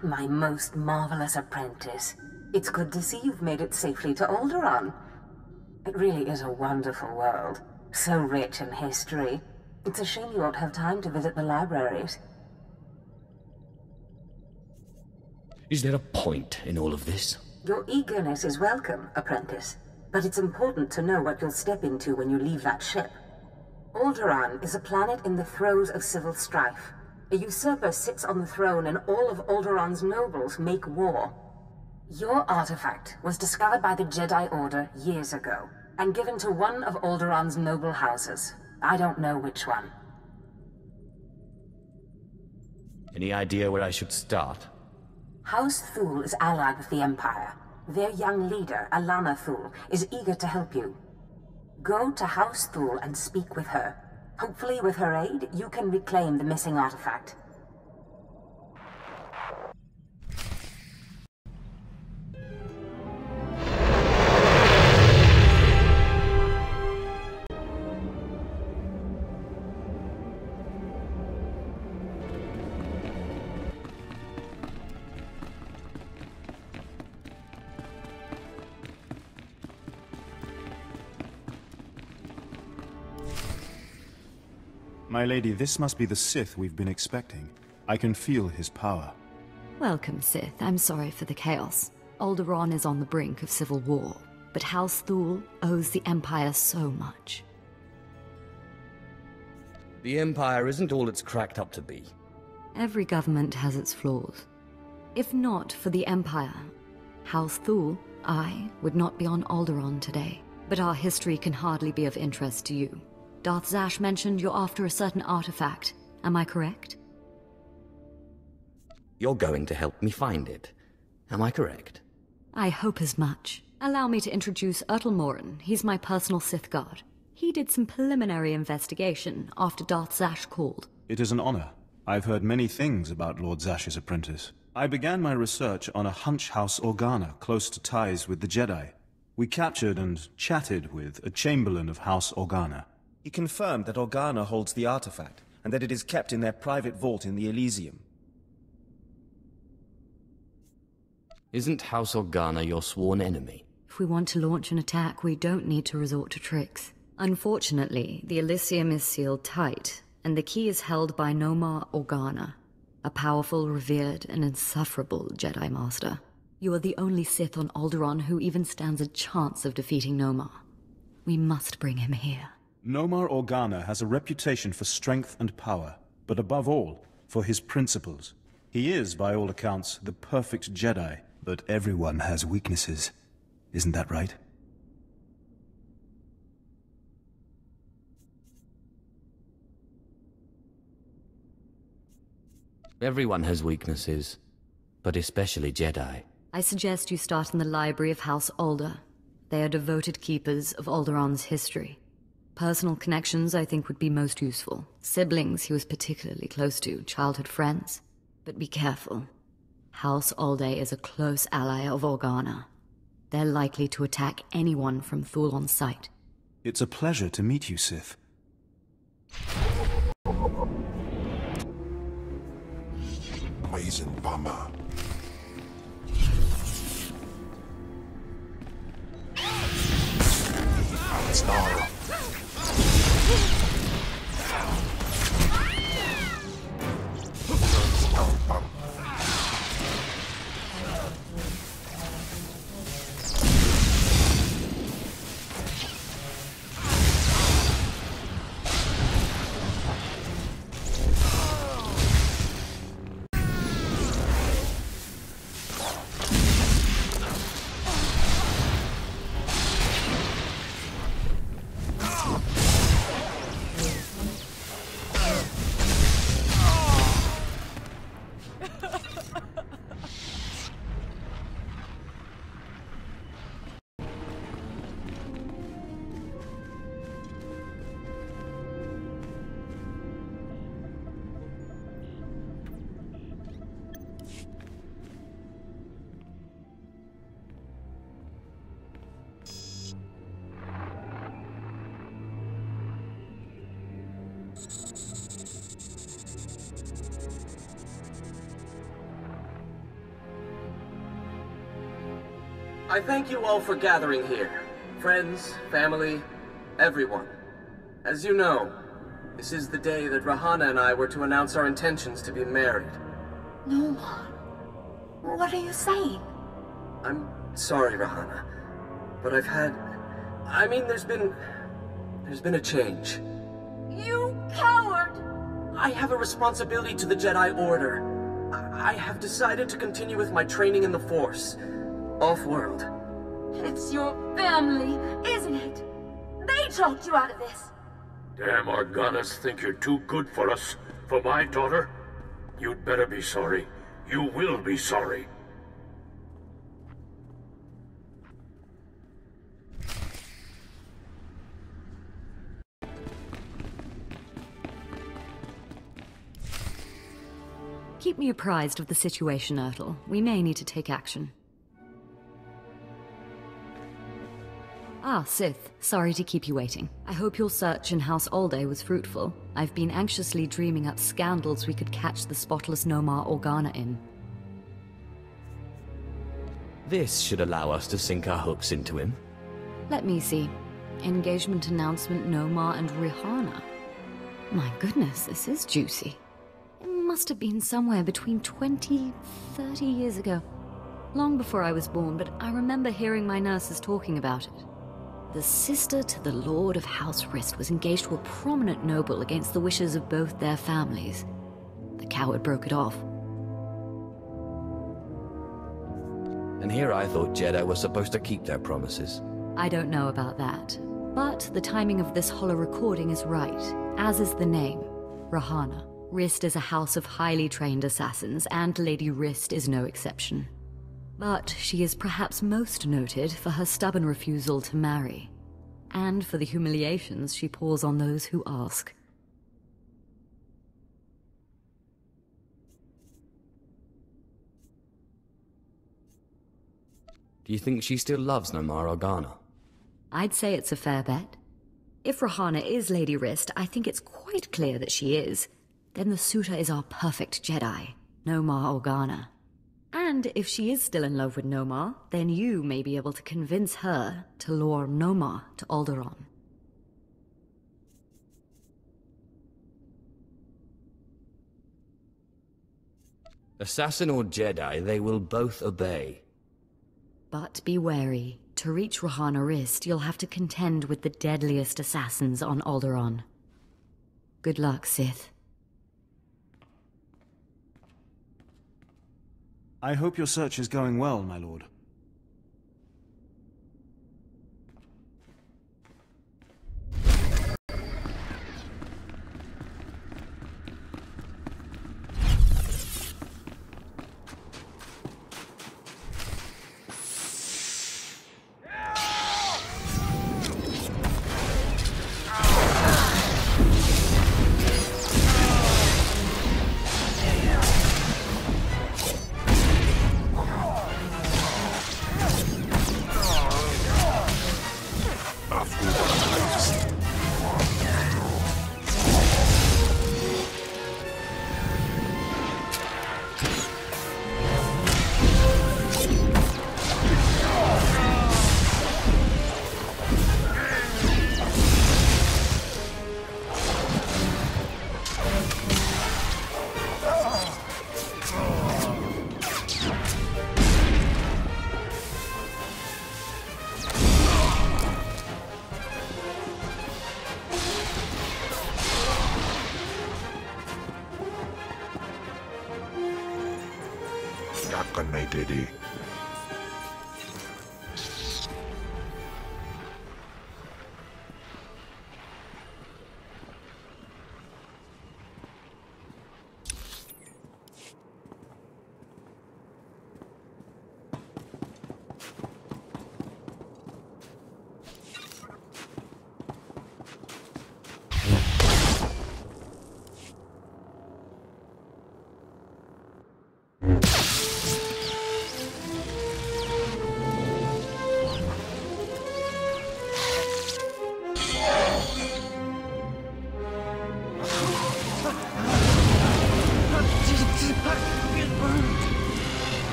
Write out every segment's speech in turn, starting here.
My most marvelous apprentice. It's good to see you've made it safely to Alderaan. It really is a wonderful world. So rich in history. It's a shame you won't have time to visit the libraries. Is there a point in all of this? Your eagerness is welcome, apprentice. But it's important to know what you'll step into when you leave that ship. Alderaan is a planet in the throes of civil strife. A usurper sits on the throne and all of Alderaan's nobles make war. Your artifact was discovered by the Jedi Order years ago, and given to one of Alderaan's noble houses. I don't know which one. Any idea where I should start? House Thul is allied with the Empire. Their young leader, Alana Thul, is eager to help you. Go to House Thul and speak with her. Hopefully with her aid, you can reclaim the missing artifact. My lady, this must be the Sith we've been expecting. I can feel his power. Welcome, Sith. I'm sorry for the chaos. Alderaan is on the brink of civil war, but House Thul owes the Empire so much. The Empire isn't all it's cracked up to be. Every government has its flaws. If not for the Empire, House Thul, I would not be on Alderaan today. But our history can hardly be of interest to you. Darth Zash mentioned you're after a certain artifact. Am I correct? You're going to help me find it. Am I correct? I hope as much. Allow me to introduce Morin. He's my personal Sith guard. He did some preliminary investigation after Darth Zash called. It is an honor. I've heard many things about Lord Zash's apprentice. I began my research on a hunch House Organa close to ties with the Jedi. We captured and chatted with a chamberlain of House Organa. He confirmed that Organa holds the artifact, and that it is kept in their private vault in the Elysium. Isn't House Organa your sworn enemy? If we want to launch an attack, we don't need to resort to tricks. Unfortunately, the Elysium is sealed tight, and the key is held by Nomar Organa, a powerful, revered, and insufferable Jedi Master. You are the only Sith on Alderaan who even stands a chance of defeating Nomar. We must bring him here. Nomar Organa has a reputation for strength and power, but above all, for his principles. He is, by all accounts, the perfect Jedi, but everyone has weaknesses. Isn't that right? Everyone has weaknesses, but especially Jedi. I suggest you start in the library of House Alder. They are devoted keepers of Alderaan's history. Personal connections, I think, would be most useful. Siblings he was particularly close to, childhood friends. But be careful. House Alde is a close ally of Organa. They're likely to attack anyone from Thul on sight. It's a pleasure to meet you, Sith. Poison bomber. SWTOR. I thank you all for gathering here. Friends, family, everyone. As you know, this is the day that Rahana and I were to announce our intentions to be married. No. What are you saying? I'm sorry, Rahana, but there's been a change. You coward! I have a responsibility to the Jedi Order. I have decided to continue with my training in the Force, off-world. It's your family, isn't it? They talked you out of this. Damn Organas think you're too good for us, for my daughter? You'd better be sorry. You will be sorry. Keep me apprised of the situation, Ertl. We may need to take action. Ah, Sith. Sorry to keep you waiting. I hope your search in House Ulde was fruitful. I've been anxiously dreaming up scandals we could catch the spotless Nomar Organa in. This should allow us to sink our hooks into him. Let me see. Engagement announcement Nomar and Rihana. My goodness, this is juicy. It must have been somewhere between 20, 30 years ago. Long before I was born, but I remember hearing my nurses talking about it. The sister to the Lord of House Rist was engaged to a prominent noble against the wishes of both their families. The coward broke it off. And here I thought Jedi were supposed to keep their promises. I don't know about that. But the timing of this holo recording is right, as is the name, Rahana. Rist is a house of highly trained assassins, and Lady Rist is no exception. But she is perhaps most noted for her stubborn refusal to marry, and for the humiliations she pours on those who ask. Do you think she still loves Nomar Organa? I'd say it's a fair bet. If Rahana is Lady Rist, I think it's quite clear that she is. Then the suitor is our perfect Jedi, Nomar Organa. And if she is still in love with Nomar, then you may be able to convince her to lure Nomar to Alderaan. Assassin or Jedi, they will both obey. But be wary. To reach Rahana Rist, you'll have to contend with the deadliest assassins on Alderaan. Good luck, Sith. I hope your search is going well, my lord.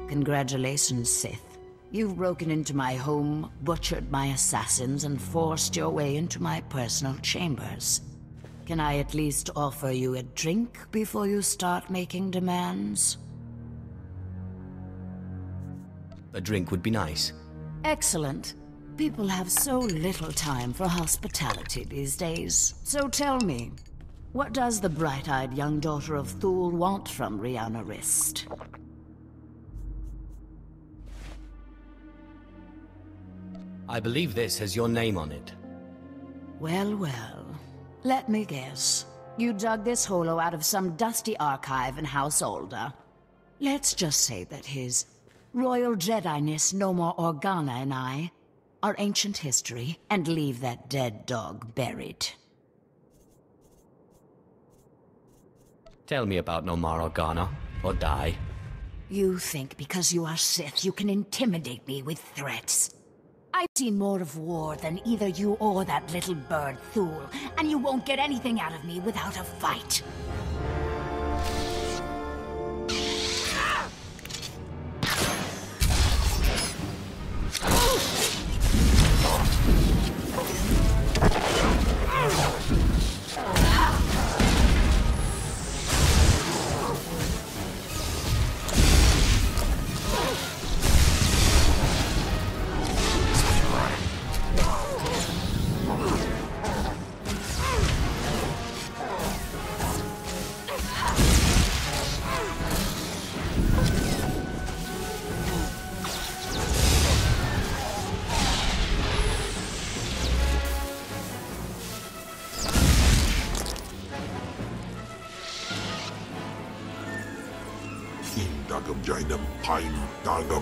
Congratulations, Sith. You've broken into my home, butchered my assassins, and forced your way into my personal chambers. Can I at least offer you a drink before you start making demands? A drink would be nice. Excellent. People have so little time for hospitality these days. So tell me, what does the bright-eyed young daughter of Thul want from Rihanna Rist? I believe this has your name on it. Well, well. Let me guess. You dug this holo out of some dusty archive in House Thul. Let's just say that his Royal Jedi-ness Nomar Organa and I are ancient history, and leave that dead dog buried. Tell me about Nomar Organa, or die. You think because you are Sith you can intimidate me with threats? I've seen more of war than either you or that little bird Thul, and you won't get anything out of me without a fight. Dagam jainam pain dagam.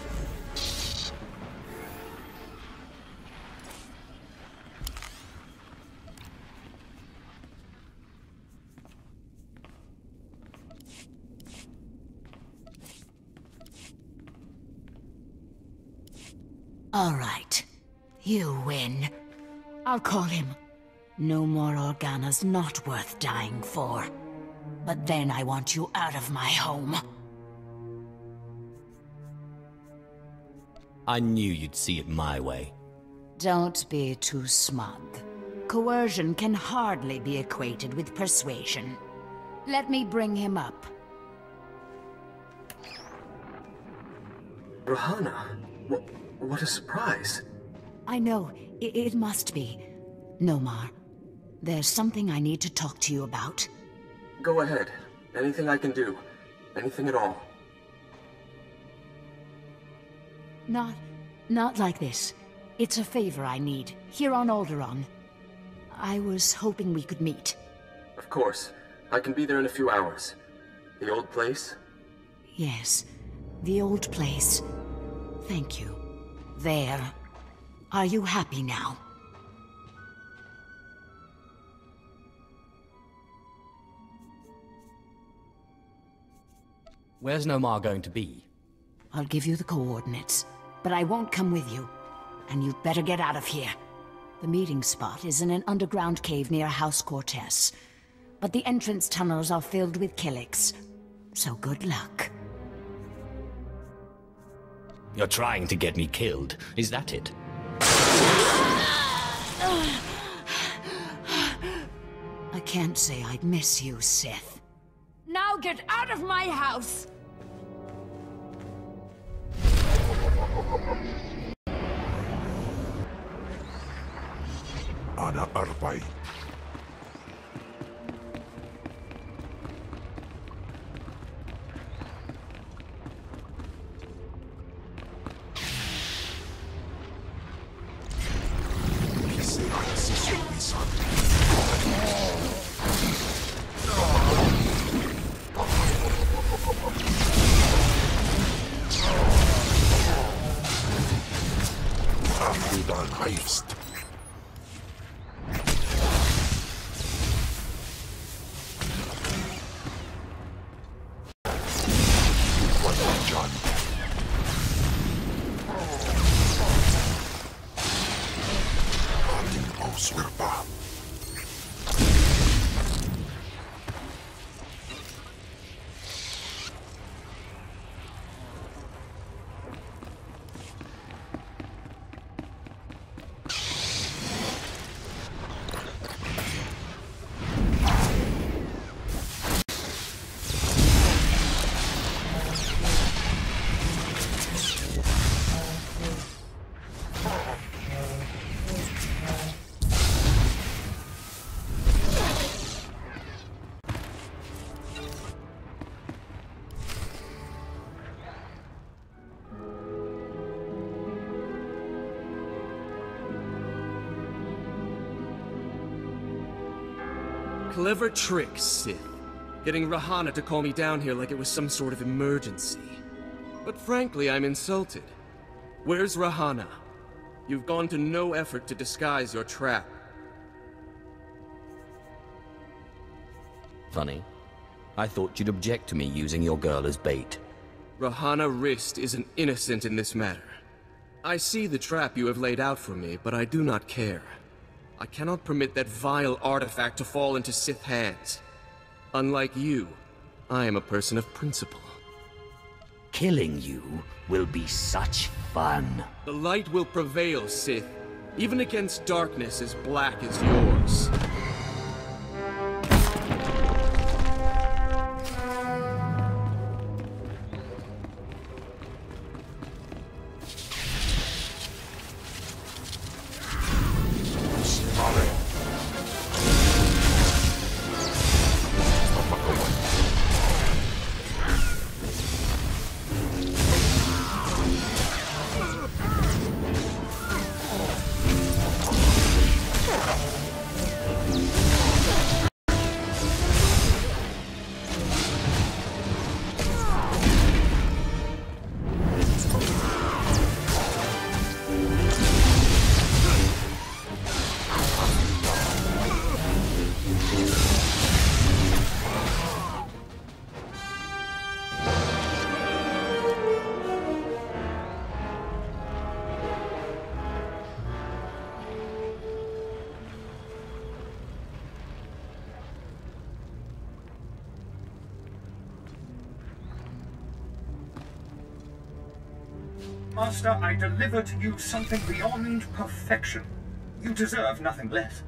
All right. You win. I'll call him. Nomar Organa's not worth dying for. But then I want you out of my home. I knew you'd see it my way. Don't be too smug. Coercion can hardly be equated with persuasion. Let me bring him up. Rahana, what a surprise. I know, it must be. Nomar, there's something I need to talk to you about. Go ahead. Anything I can do. Anything at all. Not like this. It's a favor I need, here on Alderaan. I was hoping we could meet. Of course. I can be there in a few hours. The old place? Yes, the old place. Thank you. There. Are you happy now? Where's Nomar going to be? I'll give you the coordinates, but I won't come with you. And you'd better get out of here. The meeting spot is in an underground cave near House Cortez. But the entrance tunnels are filled with Killiks. So good luck. You're trying to get me killed, is that it? I can't say I'd miss you, Sith. Now get out of my house! Ana arbay. Alderaan heist. Clever trick, Sith. Getting Rahana to call me down here like it was some sort of emergency. But frankly, I'm insulted. Where's Rahana? You've gone to no effort to disguise your trap. Funny. I thought you'd object to me using your girl as bait. Rahana Rist isn't innocent in this matter. I see the trap you have laid out for me, but I do not care. I cannot permit that vile artifact to fall into Sith hands. Unlike you, I am a person of principle. Killing you will be such fun. The light will prevail, Sith, even against darkness as black as yours. Master, I deliver to you something beyond perfection. You deserve nothing less.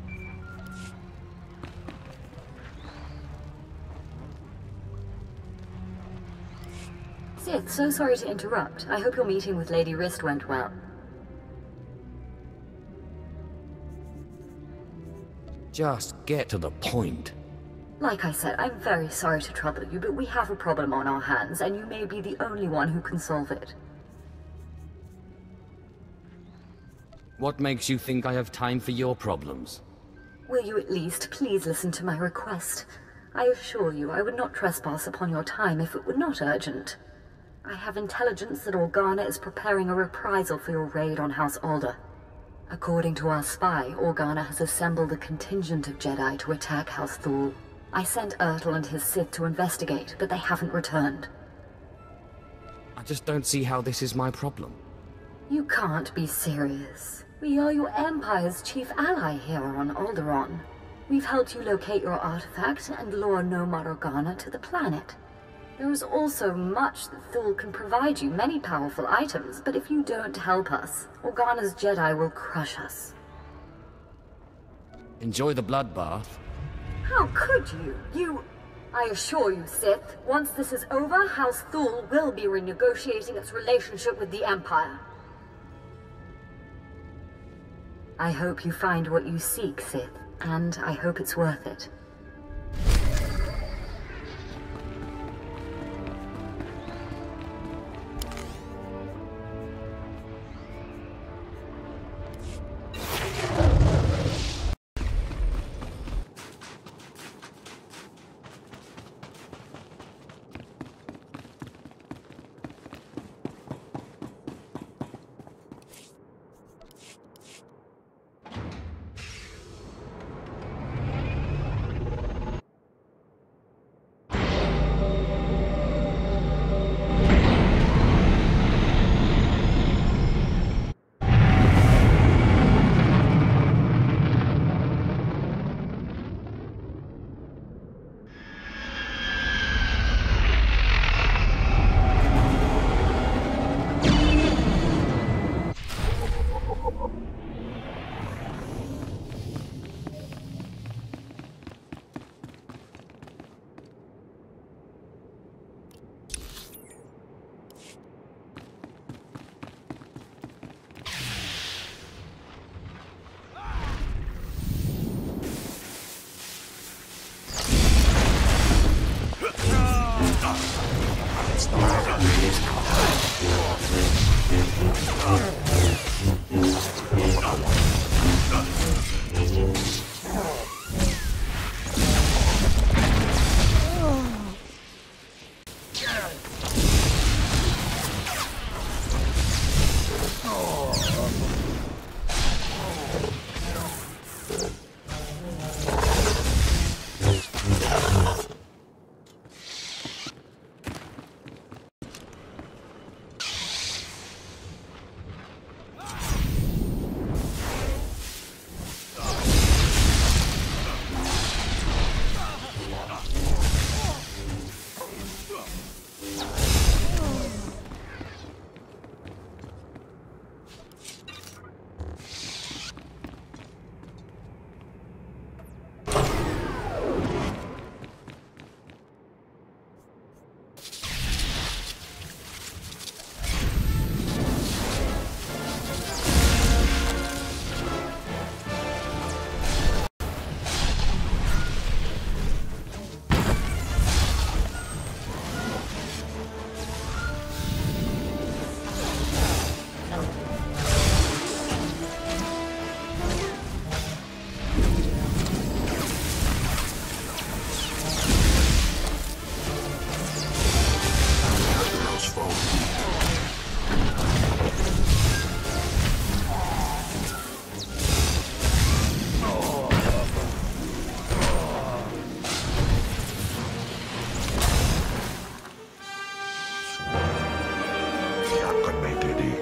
Sith, so sorry to interrupt. I hope your meeting with Lady Rist went well. Just get to the point. Like I said, I'm very sorry to trouble you, but we have a problem on our hands, and you may be the only one who can solve it. What makes you think I have time for your problems? Will you at least please listen to my request? I assure you I would not trespass upon your time if it were not urgent. I have intelligence that Organa is preparing a reprisal for your raid on House Alder. According to our spy, Organa has assembled a contingent of Jedi to attack House Thul. I sent Ertl and his Sith to investigate, but they haven't returned. I just don't see how this is my problem. You can't be serious. We are your Empire's chief ally here on Alderaan. We've helped you locate your artifact and lure Nomad Organa to the planet. There is also much that Thul can provide you, many powerful items, but if you don't help us, Organa's Jedi will crush us. Enjoy the bloodbath. How could you? I assure you, Sith, once this is over, House Thul will be renegotiating its relationship with the Empire. I hope you find what you seek, Sith, and I hope it's worth it. Yakan Naitedi.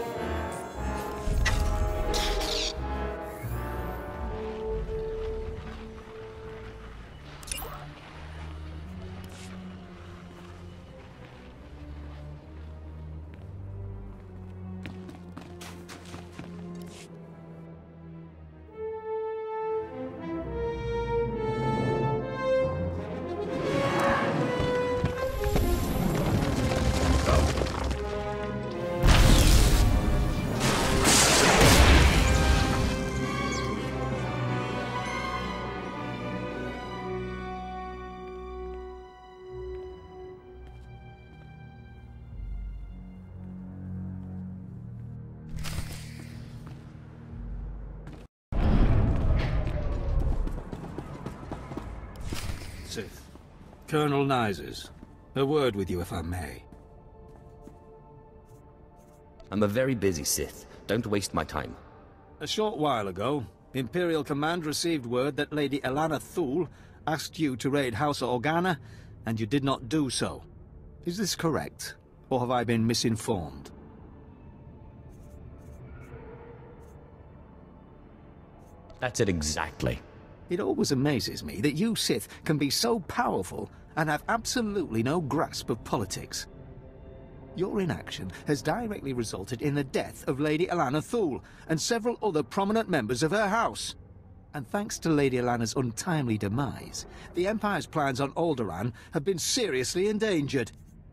Sith. Colonel Nyses. A word with you, if I may. I'm a very busy Sith. Don't waste my time. A short while ago, Imperial Command received word that Lady Hause Thul asked you to raid House Organa, and you did not do so. Is this correct, or have I been misinformed? That's it exactly. It always amazes me that you Sith can be so powerful and have absolutely no grasp of politics. Your inaction has directly resulted in the death of Lady Hause Thul and several other prominent members of her house. And thanks to Lady Alana's untimely demise, the Empire's plans on Alderaan have been seriously endangered.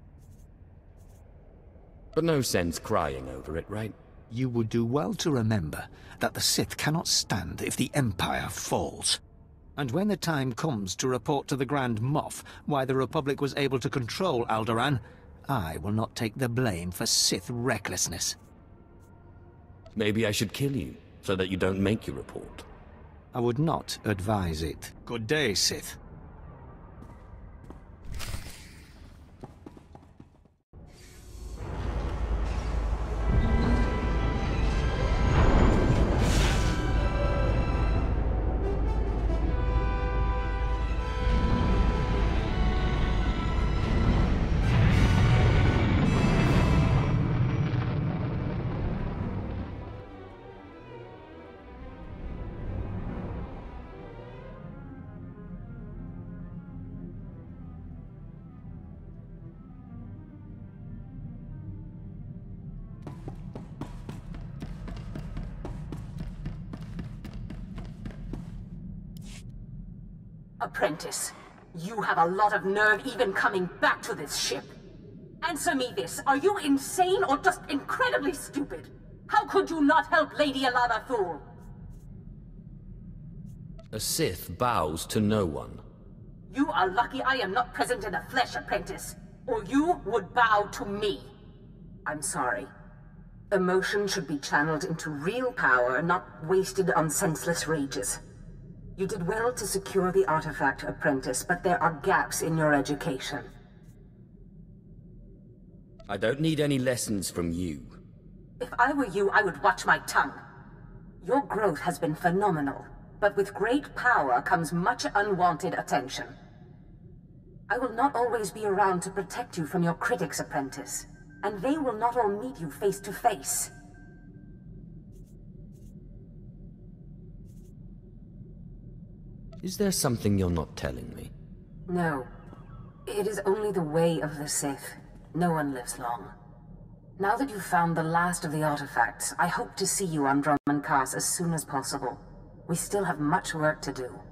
But no sense crying over it, right? You would do well to remember that the Sith cannot stand if the Empire falls. And when the time comes to report to the Grand Moff why the Republic was able to control Alderaan, I will not take the blame for Sith recklessness. Maybe I should kill you, so that you don't make your report. I would not advise it. Good day, Sith. Apprentice, you have a lot of nerve even coming back to this ship. Answer me this, are you insane or just incredibly stupid? How could you not help Lady Hause Thul? A Sith bows to no one. You are lucky I am not present in the flesh, Apprentice, or you would bow to me. I'm sorry. Emotion should be channeled into real power, not wasted on senseless rages. You did well to secure the artifact, Apprentice, but there are gaps in your education. I don't need any lessons from you. If I were you, I would watch my tongue. Your growth has been phenomenal, but with great power comes much unwanted attention. I will not always be around to protect you from your critics, Apprentice, and they will not all meet you face to face. Is there something you're not telling me? No. It is only the way of the Sith. No one lives long. Now that you've found the last of the artifacts, I hope to see you on Dromund Kaas as soon as possible. We still have much work to do.